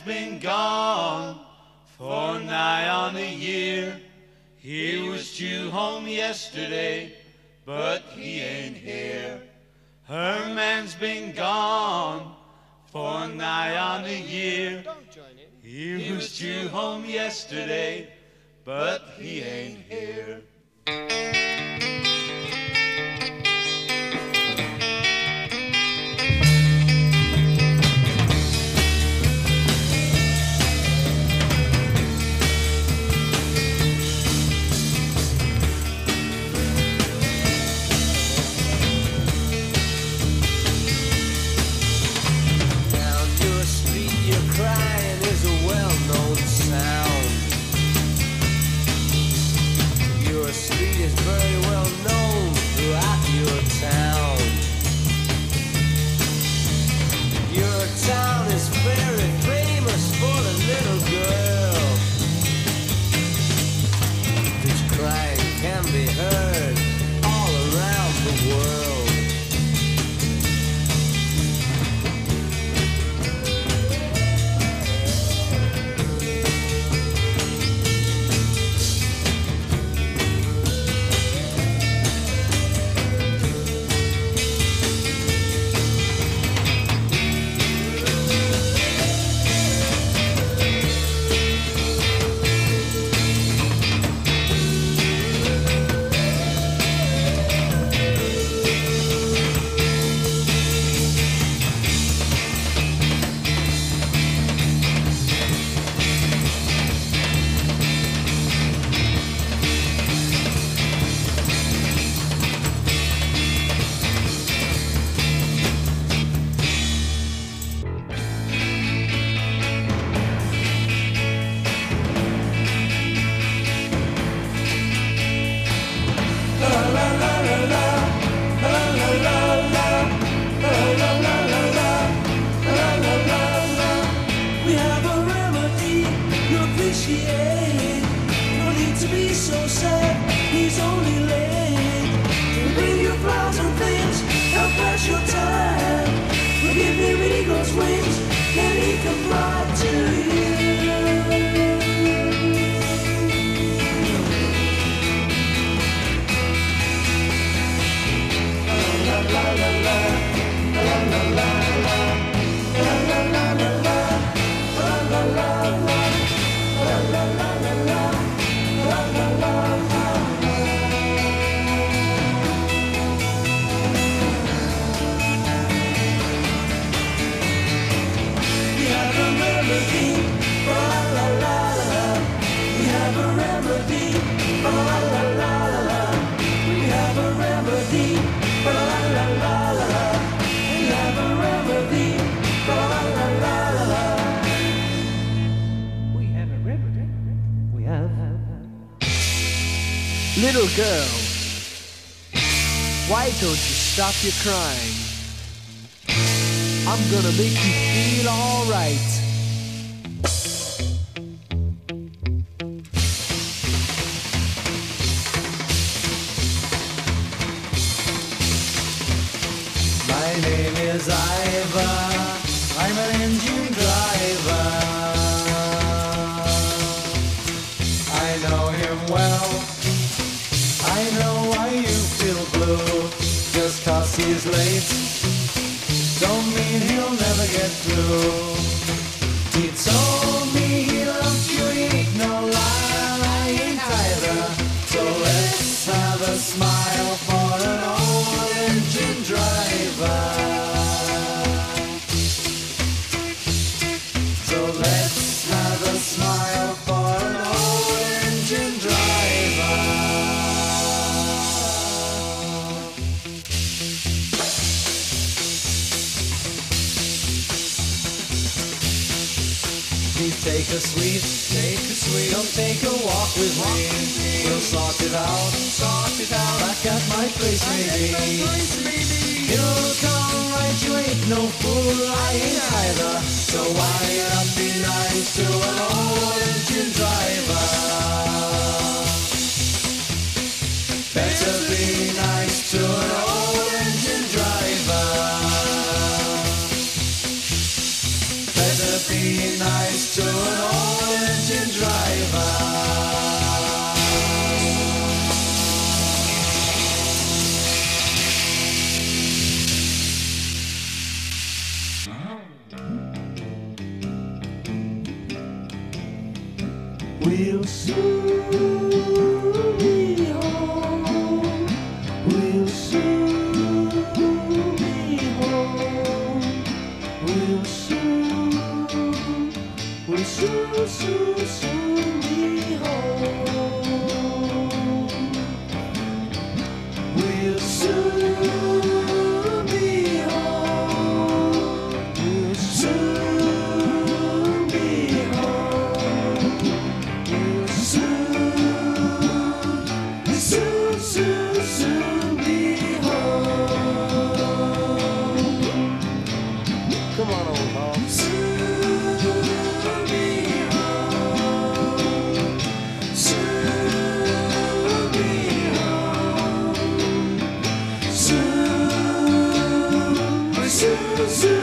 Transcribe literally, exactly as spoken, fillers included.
been gone for nigh on a year. He was due home yesterday, but he ain't here. Her man's been gone for nigh on a year. He was due home yesterday, but he ain't here. Little girl, why don't you stop your crying? I'm gonna make you feel alright. My name is Ivor, I'm an engine driver. I know him well, I know why you feel blue. Just cause he's late don't mean he'll never get through. He told me he loved you, he ain't no liar, I ain't either. So let's have a smile for an old engine driver. So let's have a smile for an old engine driver. Take a sweet, take a sweet, come take a walk with me. We'll sort it out, sort it out, back at my place maybe. It'll come right, you ain't no fool, I ain't either. So why not be nice to an old engine driver? Better be nice to an old engine driver. Better be nice to an old engine driver. We'll soon be home. We'll soon be home. We'll soon, we'll soon, soon, soon be home. We'll soon be home. We'll soon be home. We'll soon, soon, soon, soon be home. Come on, old Hall. Soon be home. Soon be home. Soon, soon, soon.